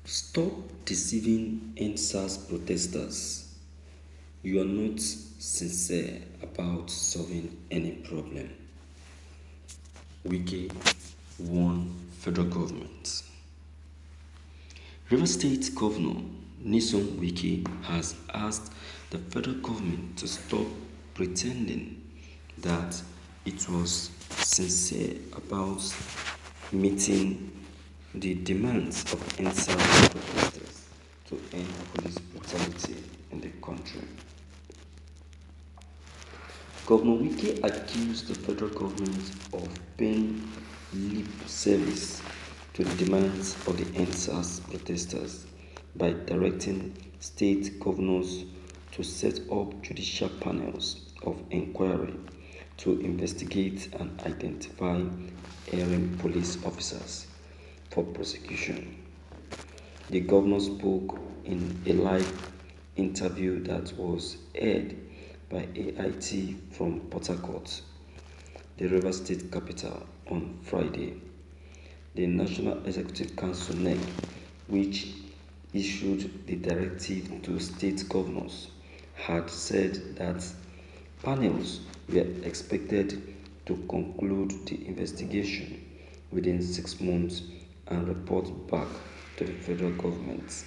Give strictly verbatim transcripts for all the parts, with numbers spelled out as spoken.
Stop deceiving End SARS protesters. You are not sincere about solving any problem. Wike warn federal government. Rivers State Governor Nyesom Wike has asked the federal government to stop pretending that it was sincere about meeting the demands of End SARS protesters to end police brutality in the country. Governor Wike accused the federal government of paying lip service to the demands of the End SARS protesters by directing state governors to set up judicial panels of inquiry to investigate and identify erring police officers for prosecution. The governor spoke in a live interview that was aired by A I T from Port Harcourt, the Rivers State capital, on Friday. The National Executive Council (N E C), which issued the directive to state governors, had said that panels were expected to conclude the investigation within six months and report back to the federal government.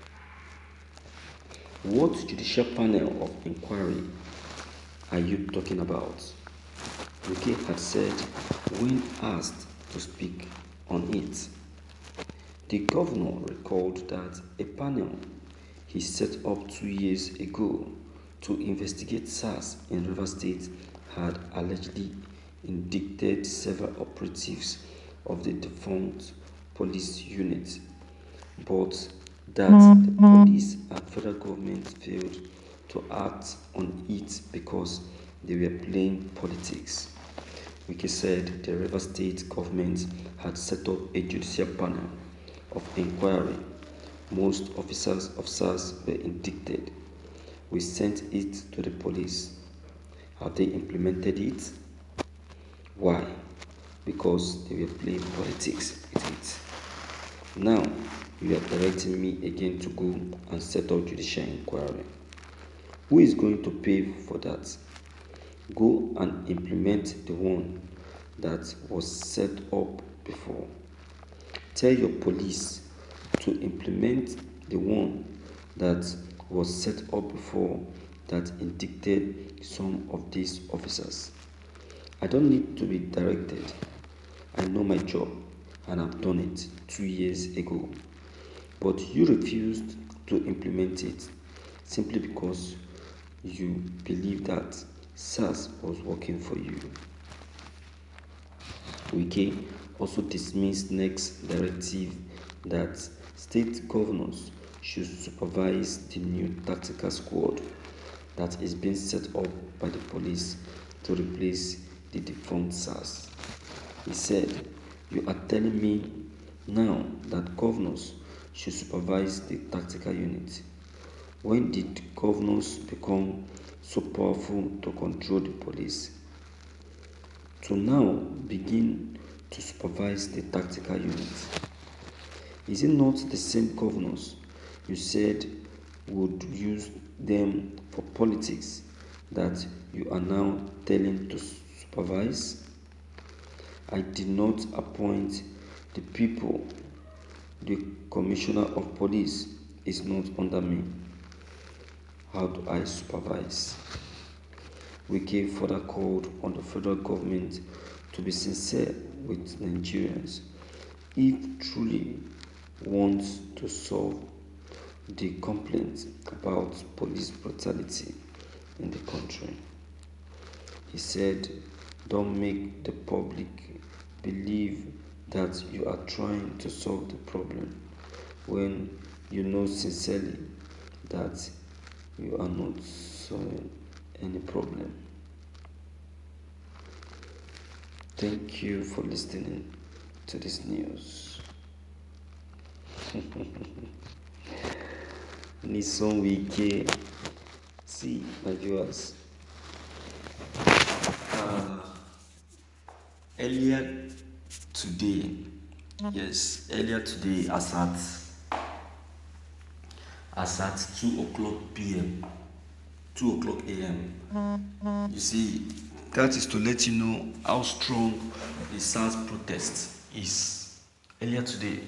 What judicial panel of inquiry are you talking about? Wike had said when asked to speak on it. The governor recalled that a panel he set up two years ago to investigate SARS in Rivers State had allegedly indicted several operatives of the defunct police unit, but that the police and federal government failed to act on it because they were playing politics. Wike said the Rivers State government had set up a judicial panel of inquiry. Most officers of SARS were indicted. We sent it to the police. Have they implemented it? Why? Because they were playing politics with it. Now, you are directing me again to go and set up judicial inquiry. Who is going to pay for that? Go and implement the one that was set up before. Tell your police to implement the one that was set up before that indicted some of these officers. I don't need to be directed. I know my job and I've done it two years ago. But you refused to implement it simply because you believe that SARS was working for you. Wike also dismissed N E C's directive that state governors should supervise the new tactical squad that is being set up by the police to replace the defunct SARS. He said, "You are telling me now that governors should supervise the tactical unit. When did governors become so powerful to control the police? To now begin to supervise the tactical unit. Is it not the same governors you said would use them for politics that you are now telling to supervise? I did not appoint the people. The commissioner of police is not under me. How do I supervise?" Wike further called on the federal government to be sincere with Nigerians if truly wants to solve the complaints about police brutality in the country. He said, "Don't make the public believe that you are trying to solve the problem when you know sincerely that you are not solving any problem." Thank you for listening to this news. Nyesom Wike. See, my viewers, uh, earlier today, yes, earlier today, as at as at two o'clock p m two o'clock a m You see, that is to let you know how strong the SARS protest is. Earlier today,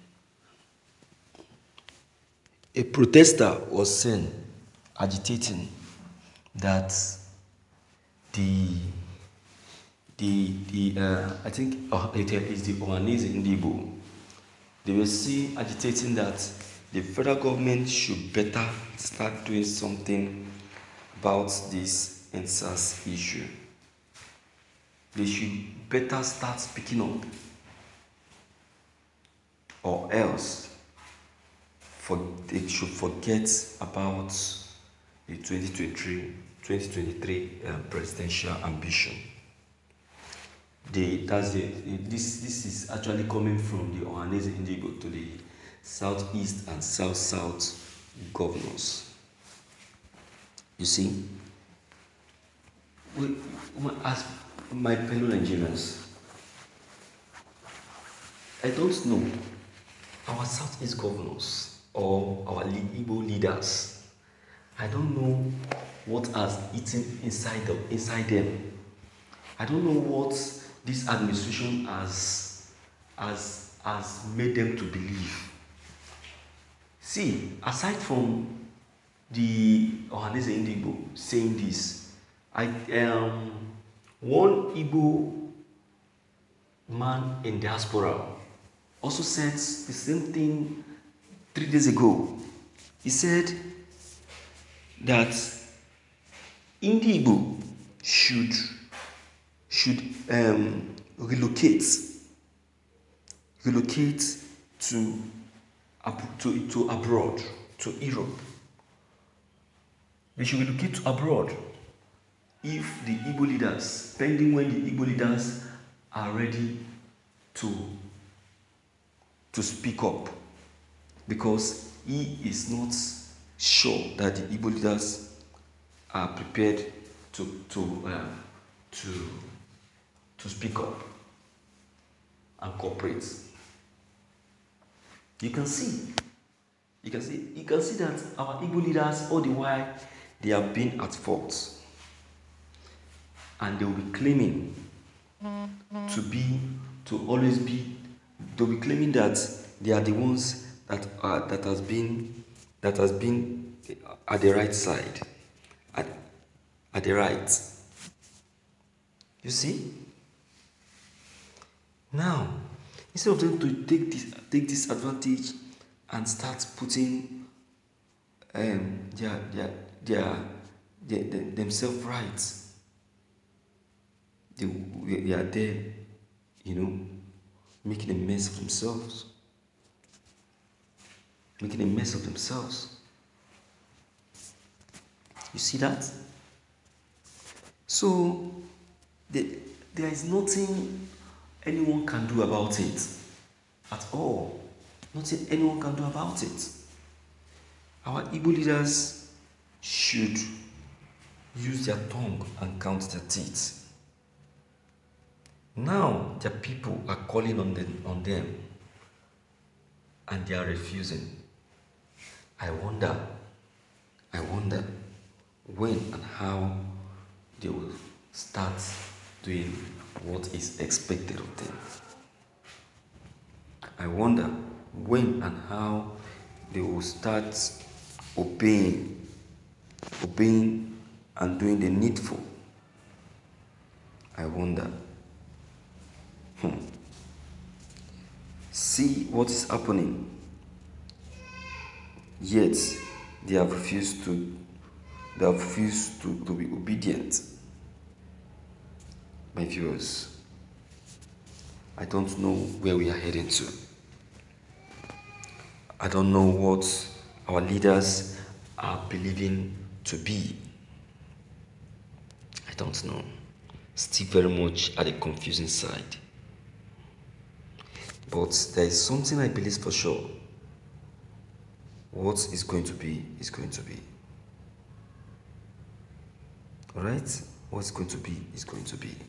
a protester was seen agitating that the the the uh, I think uh, it is the Ohanaeze Ndigbo. They were seen agitating that the federal government should better start doing something about this N SARS issue. They should better start speaking up, or else for, they should forget about the twenty twenty-three, twenty twenty-three um, presidential ambition. The, that's the, this, this is actually coming from the Ohanaeze Ndigbo to the southeast and south-south governors. You see, we, as my fellow Nigerians, I don't know our southeast governors or our Igbo leaders. I don't know what has eaten inside them, inside them. I don't know what this administration has, has, has made them to believe. See, aside from the Ohanaeze Ndigbo saying this, I um one Igbo man in diaspora also said the same thing three days ago. He said that Ndigbo should should um, relocate relocate to, to to abroad, to Europe. They should relocate to abroad if the Igbo leaders, pending when the Igbo leaders are ready to to speak up, because he is not sure that the Igbo leaders are prepared to to uh, to to speak up and cooperate. You can see, you can see, you can see that our Igbo leaders, all the while, they have been at fault, and they will be claiming to be, to always be, they'll be claiming that they are the ones that are that has been that has been at the right side, at at the right. You see? Now, instead of them to take this take this advantage and start putting um, their, their, their, their, their themselves right, they, they are there, you know, making a mess of themselves. Making a mess of themselves. You see that? So, the, there is nothing anyone can do about it at all. Nothing anyone can do about it. Our Igbo leaders should use their tongue and count their teeth. Now their people are calling on them, on them and they are refusing. I wonder, I wonder when and how they will start doing what is expected of them. I wonder when and how they will start obeying, obeying and doing the needful. I wonder. Hmm. See what is happening. Yet they have refused to they have refused to, to be obedient. My viewers, I don't know where we are heading to. I don't know what our leaders are believing to be. I don't know. Still very much at the confusing side. But there is something I believe for sure. What is going to be is going to be. Alright? What's going to be is going to be.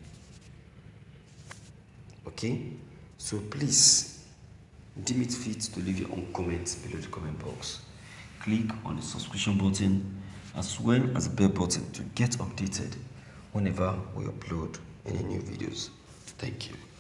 Okay? So please, deem it fit to leave your own comments below the comment box. click on the subscription button as well as the bell button to get updated whenever we upload any new videos. Thank you.